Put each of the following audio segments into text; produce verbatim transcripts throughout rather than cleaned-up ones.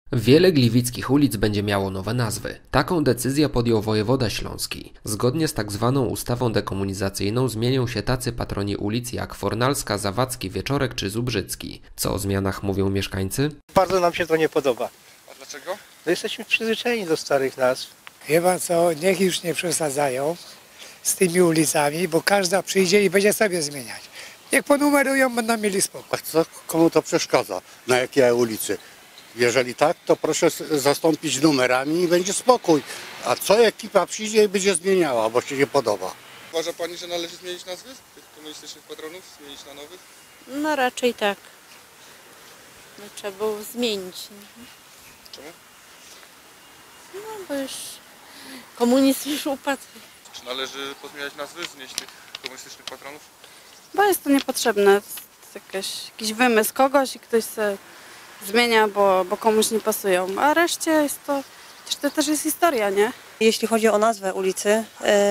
Wiele gliwickich ulic będzie miało nowe nazwy. Taką decyzję podjął wojewoda śląski. Zgodnie z tak zwaną ustawą dekomunizacyjną zmienią się tacy patroni ulic jak Fornalska, Zawadzki, Wieczorek czy Zubrzycki. Co o zmianach mówią mieszkańcy? Bardzo nam się to nie podoba. A dlaczego? No jesteśmy przyzwyczajeni do starych nazw. Chyba co, niech już nie przesadzają z tymi ulicami, bo każda przyjdzie i będzie sobie zmieniać. Niech ponumerują, będą mieli spokój. A co, komu to przeszkadza? Na jakiej ulicy? Jeżeli tak, to proszę zastąpić numerami i będzie spokój. A co ekipa przyjdzie i będzie zmieniała, bo się nie podoba. Uważa Pani, że należy zmienić nazwy tych komunistycznych patronów? Zmienić na nowych? No raczej tak. No, trzeba było zmienić. Czemu? No bo już komunizm już upadł. Czy należy pozmieniać nazwy, znieść tych komunistycznych patronów? Bo jest to niepotrzebne. To jest jakaś, jakiś wymysł kogoś i ktoś se zmienia, bo, bo komuś nie pasują. A reszcie jest to, przecież to też jest historia, nie? Jeśli chodzi o nazwę ulicy,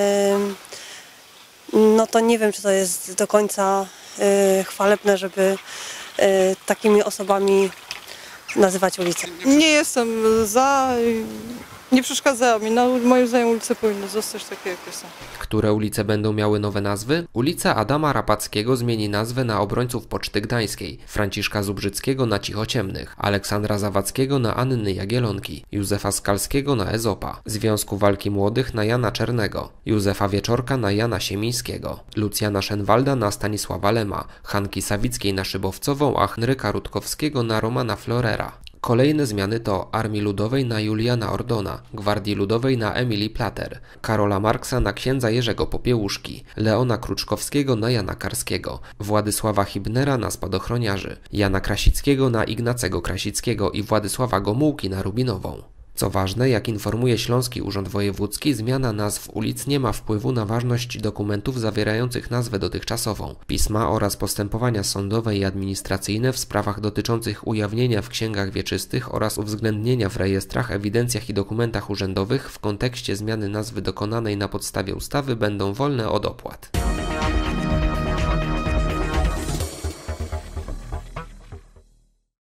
no to nie wiem, czy to jest do końca chwalebne, żeby takimi osobami nazywać ulicę. Nie jestem za, nie przeszkadza mi. No, moim zdaniem ulice powinny zostać takie, jakie są. Które ulice będą miały nowe nazwy? Ulica Adama Rapackiego zmieni nazwę na Obrońców Poczty Gdańskiej, Franciszka Zubrzyckiego na Cichociemnych, Aleksandra Zawadzkiego na Anny Jagielonki, Józefa Skalskiego na Ezopa, Związku Walki Młodych na Jana Czernego, Józefa Wieczorka na Jana Siemińskiego, Lucjana Szenwalda na Stanisława Lema, Hanki Sawickiej na Szybowcową, a Henryka Rutkowskiego na Romana Florera. Kolejne zmiany to Armii Ludowej na Juliana Ordona, Gwardii Ludowej na Emilii Plater, Karola Marksa na księdza Jerzego Popiełuszki, Leona Kruczkowskiego na Jana Karskiego, Władysława Hibnera na Spadochroniarzy, Jana Krasickiego na Ignacego Krasickiego i Władysława Gomułki na Rubinową. Co ważne, jak informuje Śląski Urząd Wojewódzki, zmiana nazw ulic nie ma wpływu na ważność dokumentów zawierających nazwę dotychczasową. Pisma oraz postępowania sądowe i administracyjne w sprawach dotyczących ujawnienia w księgach wieczystych oraz uwzględnienia w rejestrach, ewidencjach i dokumentach urzędowych w kontekście zmiany nazwy dokonanej na podstawie ustawy będą wolne od opłat.